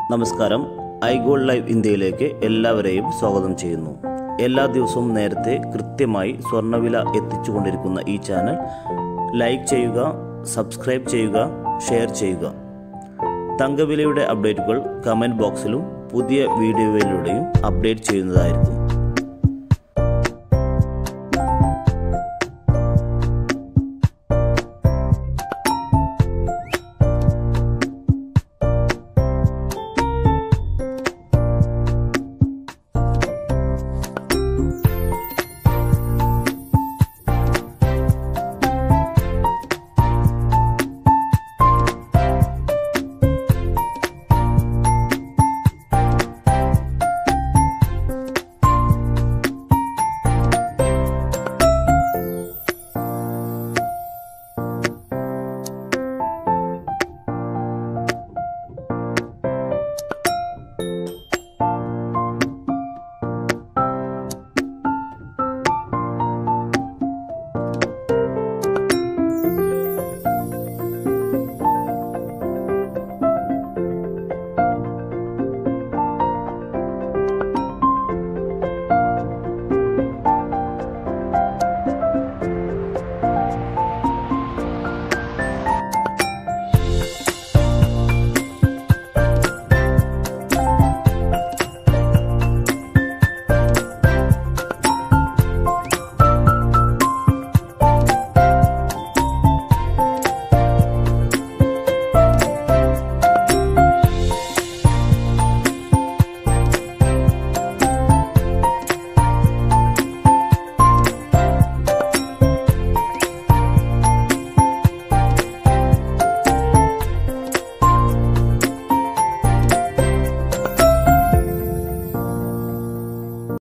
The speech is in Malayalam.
നമസ്കാരം. ഐഗോൾഡ് ലൈവ് ഇന്ത്യയിലേക്ക് എല്ലാവരെയും സ്വാഗതം ചെയ്യുന്നു. എല്ലാ ദിവസവും നേരത്തെ കൃത്യമായി സ്വർണ്ണവില എത്തിച്ചുകൊണ്ടിരിക്കുന്ന ഈ ചാനൽ ലൈക്ക് ചെയ്യുക, സബ്സ്ക്രൈബ് ചെയ്യുക, ഷെയർ ചെയ്യുക. തങ്കവിലയുടെ അപ്ഡേറ്റുകൾ കമൻറ്റ് ബോക്സിലും പുതിയ വീഡിയോയിലൂടെയും അപ്ഡേറ്റ് ചെയ്യുന്നതായിരിക്കും.